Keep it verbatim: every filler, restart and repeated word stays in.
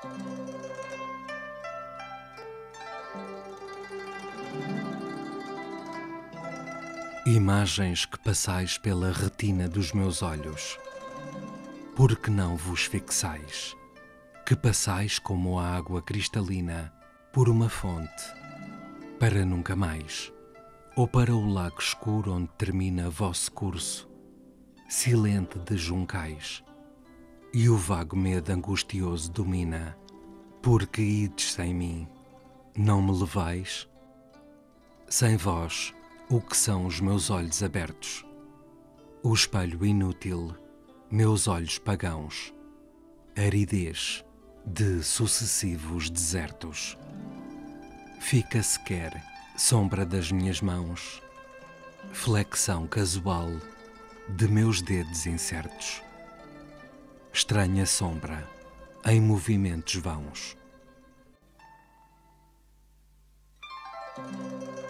Imagens que passais pela retina dos meus olhos, por que não vos fixais? Que passais como a água cristalina por uma fonte, para nunca mais, ou para o lago escuro onde termina vosso curso, silente de juncais, e o vago medo angustioso domina, porque ides sem mim, não me levais? Sem vós, o que são os meus olhos abertos? O espelho inútil, meus olhos pagãos, aridez de sucessivos desertos. Fica sequer sombra das minhas mãos, flexão casual de meus dedos incertos. Estranha sombra em movimentos vãos.